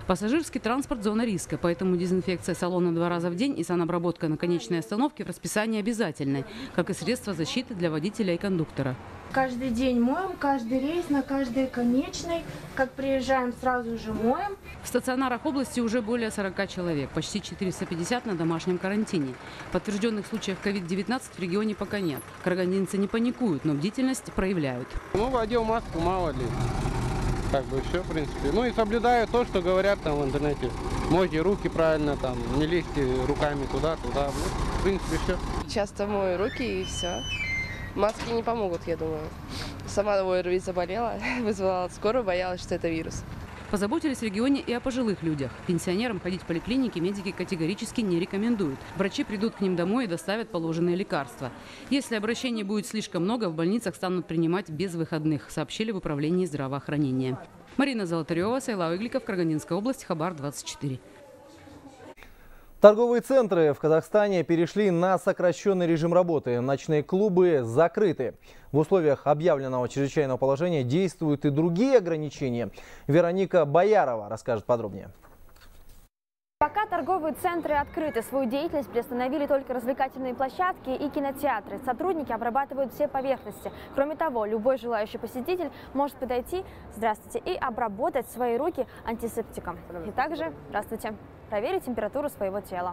Пассажирский транспорт – зона риска, поэтому дезинфекция салона 2 раза в день и санобработка на конечной остановке в расписании обязательны, как и средства защиты для водителя и кондуктора. Каждый день моем, каждый рейс, на каждой конечной. Как приезжаем, сразу же моем. В стационарах области уже более 40 человек, почти 450 на домашнем карантине. Подтвержденных случаев COVID-19 в регионе пока нет. Карагандинцы не паникуют, но бдительность проявляют. Одел маску, мало ли. Как бы все, в принципе. И соблюдаю то, что говорят там в интернете. Мойте руки правильно, там, не лезьте руками туда-туда. В принципе, все. Часто мою руки и все. Маски не помогут, я думаю. Сама ОРВИ заболела, вызвала скорую, боялась, что это вирус. Позаботились в регионе и о пожилых людях. Пенсионерам ходить в поликлиники медики категорически не рекомендуют. Врачи придут к ним домой и доставят положенные лекарства. Если обращений будет слишком много, в больницах станут принимать без выходных, сообщили в управлении здравоохранения. Марина Золотарева, Сайлау Игликов, Карагандинская область, Хабар 24. Торговые центры в Казахстане перешли на сокращенный режим работы. Ночные клубы закрыты. В условиях объявленного чрезвычайного положения действуют и другие ограничения. Вероника Боярова расскажет подробнее. Пока торговые центры открыты, свою деятельность приостановили только развлекательные площадки и кинотеатры. Сотрудники обрабатывают все поверхности. Кроме того, любой желающий посетитель может подойти, здравствуйте, и обработать свои руки антисептиком. И также, здравствуйте, проверить температуру своего тела.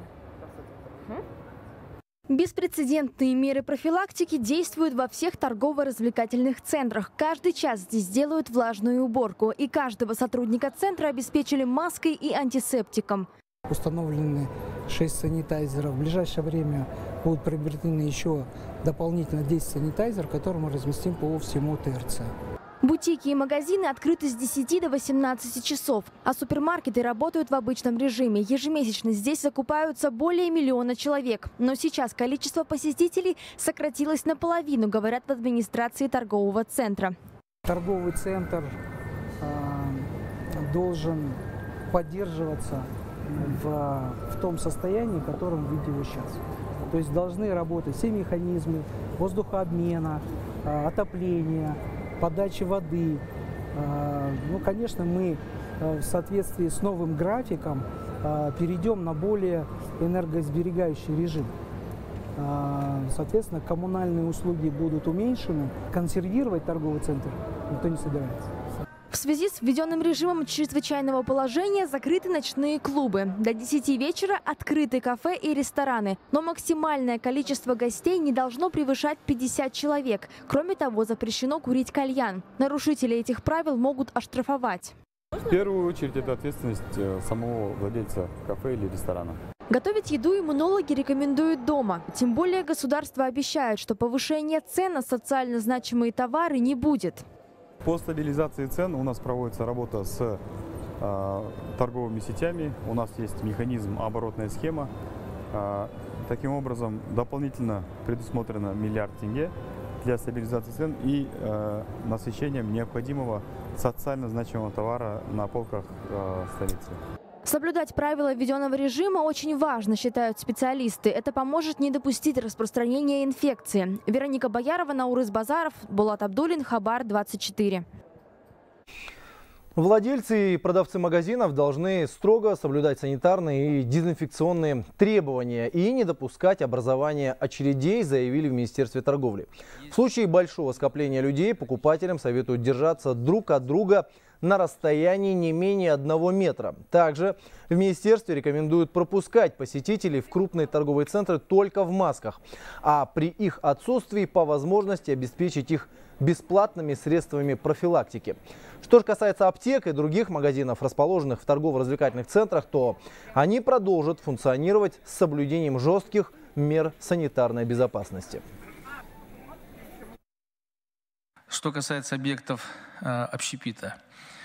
Беспрецедентные меры профилактики действуют во всех торгово-развлекательных центрах. Каждый час здесь делают влажную уборку. И каждого сотрудника центра обеспечили маской и антисептиком. Установлены 6 санитайзеров. В ближайшее время будут приобретены еще дополнительно 10 санитайзеров, которые мы разместим по всему ТРЦ. Бутики и магазины открыты с 10 до 18 часов, а супермаркеты работают в обычном режиме. Ежемесячно здесь закупаются более 1 миллиона человек. Но сейчас количество посетителей сократилось наполовину, говорят в администрации торгового центра. Торговый центр должен поддерживаться в том состоянии, в котором видите его сейчас. То есть должны работать все механизмы воздухообмена, отопления, подачи воды. Конечно, мы в соответствии с новым графиком перейдем на более энергосберегающий режим. Соответственно, коммунальные услуги будут уменьшены. Консервировать торговый центр никто не собирается. В связи с введенным режимом чрезвычайного положения закрыты ночные клубы. До 10 вечера открыты кафе и рестораны. Но максимальное количество гостей не должно превышать 50 человек. Кроме того, запрещено курить кальян. Нарушители этих правил могут оштрафовать. В первую очередь это ответственность самого владельца кафе или ресторана. Готовить еду иммунологи рекомендуют дома. Тем более государство обещает, что повышения цен на социально значимые товары не будет. По стабилизации цен у нас проводится работа с торговыми сетями. У нас есть механизм, оборотная схема. Таким образом, дополнительно предусмотрено 1 миллиард тенге для стабилизации цен и насыщением необходимого социально значимого товара на полках столицы. Соблюдать правила введенного режима очень важно, считают специалисты. Это поможет не допустить распространения инфекции. Вероника Боярова, Наурыз Базаров, Булат Абдулин, Хабар 24. Владельцы и продавцы магазинов должны строго соблюдать санитарные и дезинфекционные требования и не допускать образования очередей, заявили в Министерстве торговли. В случае большого скопления людей покупателям советуют держаться друг от друга на расстоянии не менее 1 метра. Также в министерстве рекомендуют пропускать посетителей в крупные торговые центры только в масках, а при их отсутствии по возможности обеспечить их бесплатными средствами профилактики. Что же касается аптек и других магазинов, расположенных в торгово-развлекательных центрах, то они продолжат функционировать с соблюдением жестких мер санитарной безопасности. Что касается объектов общепита,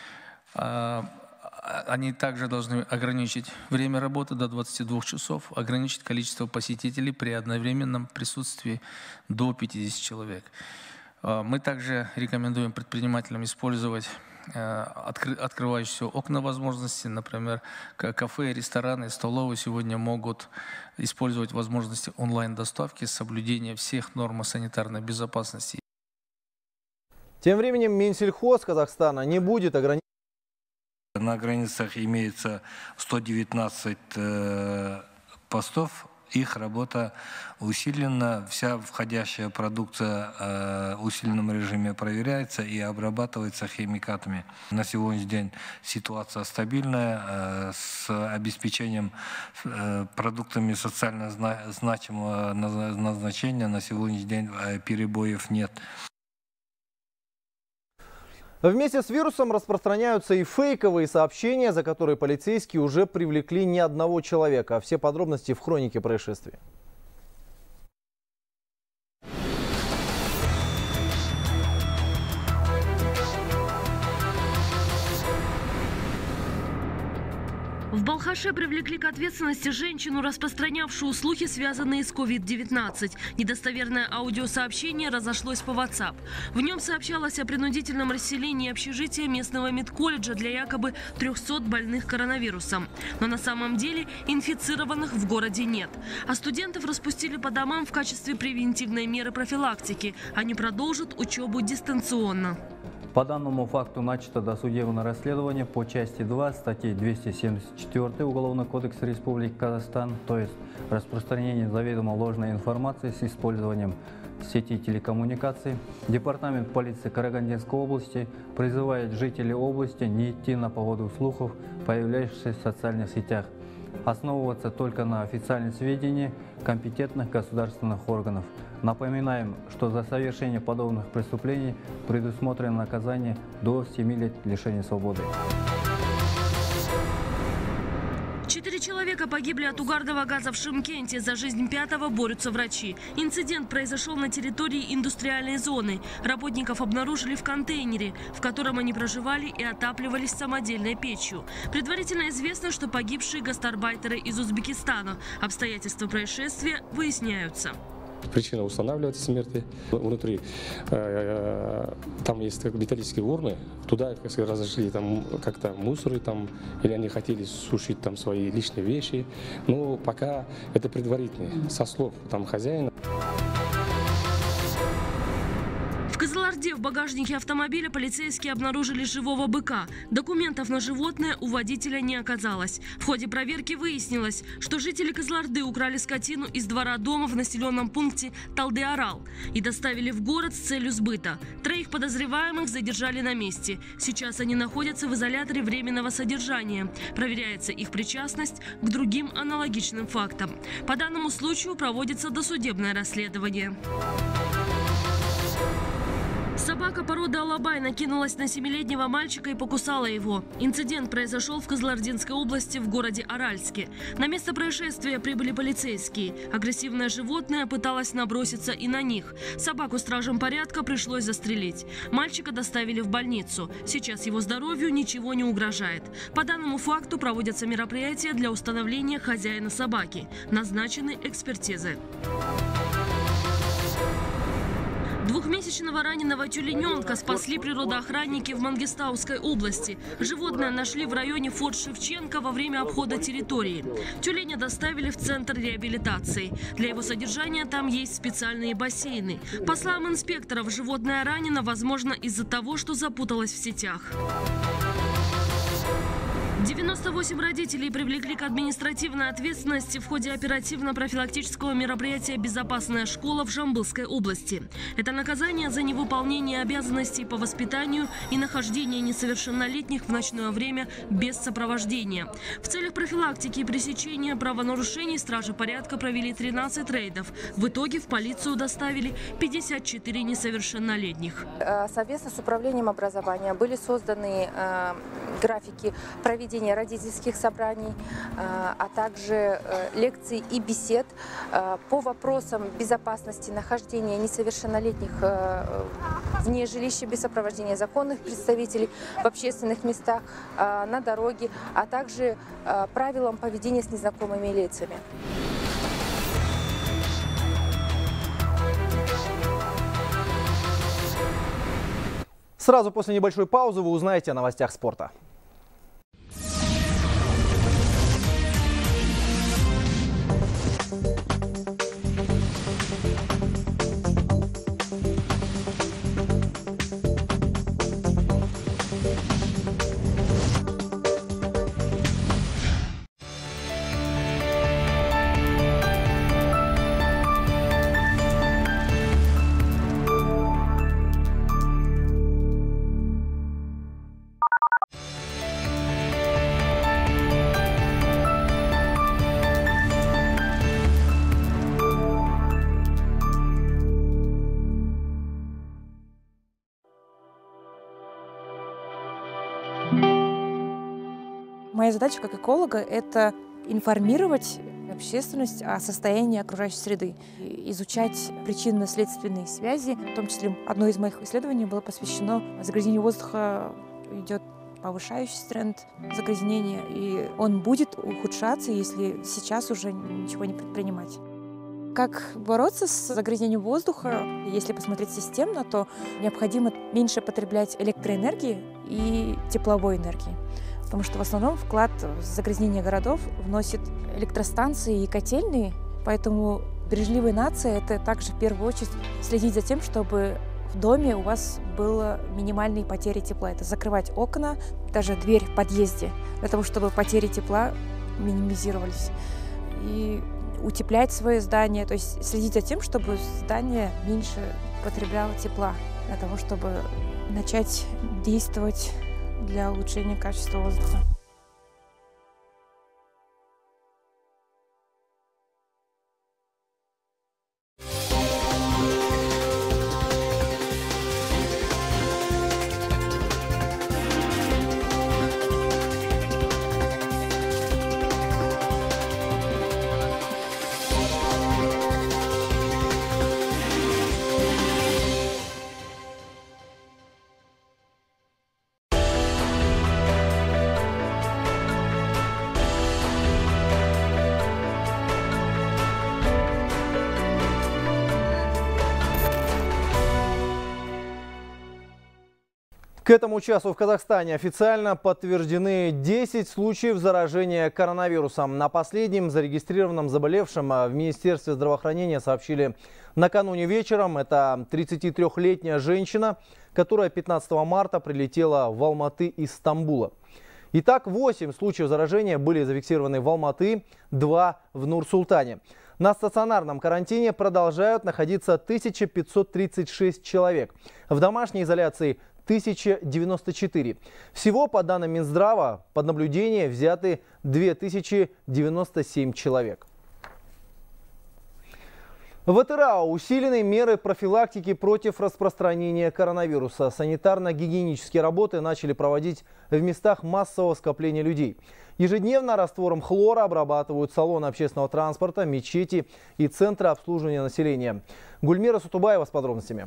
они также должны ограничить время работы до 22 часов, ограничить количество посетителей при одновременном присутствии до 50 человек. Мы также рекомендуем предпринимателям использовать открывающиеся окна возможности. Например, кафе, рестораны, столовые сегодня могут использовать возможности онлайн-доставки с соблюдением всех норм санитарной безопасности. Тем временем Минсельхоз Казахстана не будет ограничивать На границах имеется 119 постов. Их работа усилена, вся входящая продукция в усиленном режиме проверяется и обрабатывается химикатами. На сегодняшний день ситуация стабильная, с обеспечением продуктами социально значимого назначения на сегодняшний день перебоев нет. Вместе с вирусом распространяются и фейковые сообщения, за которые полицейские уже привлекли не одного человека. Все подробности в хронике происшествия. В Балхаше привлекли к ответственности женщину, распространявшую слухи, связанные с COVID-19. Недостоверное аудиосообщение разошлось по WhatsApp. В нем сообщалось о принудительном расселении общежития местного медколледжа для якобы 300 больных коронавирусом. Но на самом деле инфицированных в городе нет. А студентов распустили по домам в качестве превентивной меры профилактики. Они продолжат учебу дистанционно. По данному факту начато досудебное расследование по части 2 статьи 274 Уголовного кодекса Республики Казахстан, то есть распространение заведомо ложной информации с использованием сети телекоммуникаций. Департамент полиции Карагандинской области призывает жителей области не идти на поводу слухов, появляющихся в социальных сетях, основываться только на официальных сведениях компетентных государственных органов. Напоминаем, что за совершение подобных преступлений предусмотрено наказание до 7 лет лишения свободы. 4 человека погибли от угарного газа в Шымкенте. За жизнь 5-го борются врачи. Инцидент произошел на территории индустриальной зоны. Работников обнаружили в контейнере, в котором они проживали и отапливались самодельной печью. Предварительно известно, что погибшие гастарбайтеры из Узбекистана. Обстоятельства происшествия выясняются. Причина устанавливается смерти. Внутри там есть металлические урны. Туда разошли там как-то мусоры там, или они хотели сушить там свои личные вещи. Но пока это предварительно, со слов там хозяина. В Кызылорде в багажнике автомобиля полицейские обнаружили живого быка. Документов на животное у водителя не оказалось. В ходе проверки выяснилось, что жители Кызылорды украли скотину из двора дома в населенном пункте Талды-Арал и доставили в город с целью сбыта. 3 подозреваемых задержали на месте. Сейчас они находятся в изоляторе временного содержания. Проверяется их причастность к другим аналогичным фактам. По данному случаю проводится досудебное расследование. Собака породы алабай накинулась на 7-летнего мальчика и покусала его. Инцидент произошел в Кызылординской области в городе Аральске. На место происшествия прибыли полицейские. Агрессивное животное пыталось наброситься и на них. Собаку стражам порядка пришлось застрелить. Мальчика доставили в больницу. Сейчас его здоровью ничего не угрожает. По данному факту проводятся мероприятия для установления хозяина собаки. Назначены экспертизы. 2-месячного раненого тюлененка спасли природоохранники в Мангистауской области. Животное нашли в районе Форт Шевченко во время обхода территории. Тюленя доставили в центр реабилитации. Для его содержания там есть специальные бассейны. По словам инспекторов, животное ранено, возможно, из-за того, что запуталось в сетях. 98 родителей привлекли к административной ответственности в ходе оперативно-профилактического мероприятия «Безопасная школа» в Жамбылской области. Это наказание за невыполнение обязанностей по воспитанию и нахождение несовершеннолетних в ночное время без сопровождения. В целях профилактики и пресечения правонарушений стражи порядка провели 13 рейдов. В итоге в полицию доставили 54 несовершеннолетних. Совместно с управлением образования были созданы графики проведения родительских собраний, а также лекций и бесед по вопросам безопасности нахождения несовершеннолетних вне жилища без сопровождения законных представителей в общественных местах, на дороге, а также правилам поведения с незнакомыми лицами. Сразу после небольшой паузы вы узнаете о новостях спорта. Моя задача как эколога – это информировать общественность о состоянии окружающей среды, изучать причинно-следственные связи. В том числе одно из моих исследований было посвящено загрязнению воздуха. Идет повышающийся тренд загрязнения, и он будет ухудшаться, если сейчас уже ничего не предпринимать. Как бороться с загрязнением воздуха? Если посмотреть системно, то необходимо меньше потреблять электроэнергии и тепловой энергии. Потому что в основном вклад в загрязнение городов вносит электростанции и котельные. Поэтому бережливая нация – это также в первую очередь следить за тем, чтобы в доме у вас было минимальные потери тепла. Это закрывать окна, даже дверь в подъезде, для того, чтобы потери тепла минимизировались. И утеплять свое здание, то есть следить за тем, чтобы здание меньше потребляло тепла, для того, чтобы начать действовать для улучшения качества воздуха. К этому часу в Казахстане официально подтверждены 10 случаев заражения коронавирусом. На последнем зарегистрированном заболевшем в Министерстве здравоохранения сообщили накануне вечером. Это 33-летняя женщина, которая 15 марта прилетела в Алматы из Стамбула. Итак, 8 случаев заражения были зафиксированы в Алматы, 2 в Нур-Султане. На стационарном карантине продолжают находиться 1536 человек. В домашней изоляции 1094. Всего, по данным Минздрава, под наблюдение взяты 2097 человек. В Атырау усилены меры профилактики против распространения коронавируса. Санитарно-гигиенические работы начали проводить в местах массового скопления людей. Ежедневно раствором хлора обрабатывают салоны общественного транспорта, мечети и центры обслуживания населения. Гульмира Сутубаева с подробностями.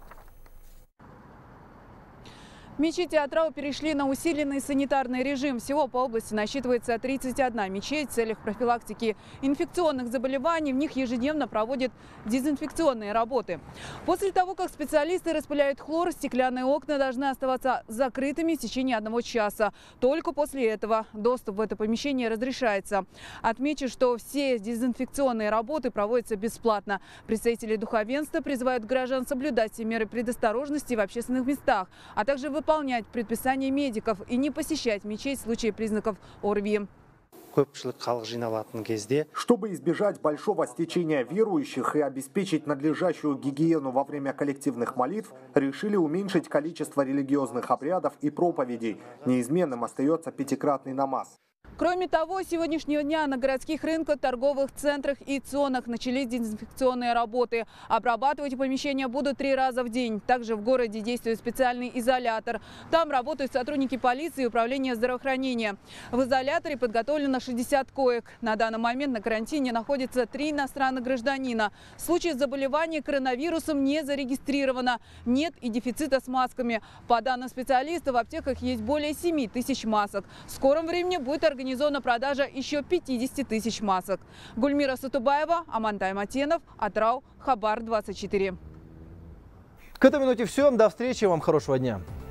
Мечети Атырау перешли на усиленный санитарный режим. Всего по области насчитывается 31 мечеть. В целях профилактики инфекционных заболеваний в них ежедневно проводят дезинфекционные работы. После того, как специалисты распыляют хлор, стеклянные окна должны оставаться закрытыми в течение 1 часа. Только после этого доступ в это помещение разрешается. Отмечу, что все дезинфекционные работы проводятся бесплатно. Представители духовенства призывают граждан соблюдать все меры предосторожности в общественных местах, а также выполнять предписания медиков и не посещать мечеть в случае признаков ОРВИ. Чтобы избежать большого стечения верующих и обеспечить надлежащую гигиену во время коллективных молитв, решили уменьшить количество религиозных обрядов и проповедей. Неизменным остается 5-кратный намаз. Кроме того, с сегодняшнего дня на городских рынках, торговых центрах и ЦОНах начались дезинфекционные работы. Обрабатывать помещения будут 3 раза в день. Также в городе действует специальный изолятор. Там работают сотрудники полиции и управления здравоохранения. В изоляторе подготовлено 60 коек. На данный момент на карантине находится 3 иностранных гражданина. Случаев заболевания коронавирусом не зарегистрировано. Нет и дефицита с масками. По данным специалистов, в аптеках есть более 7 тысяч масок. В скором времени будет организована продажа еще 50 тысяч масок. Гульмира Сутубаева, Амантай Матенов, Атырау, Хабар 24. К этой минуте все. До встречи. Вам хорошего дня.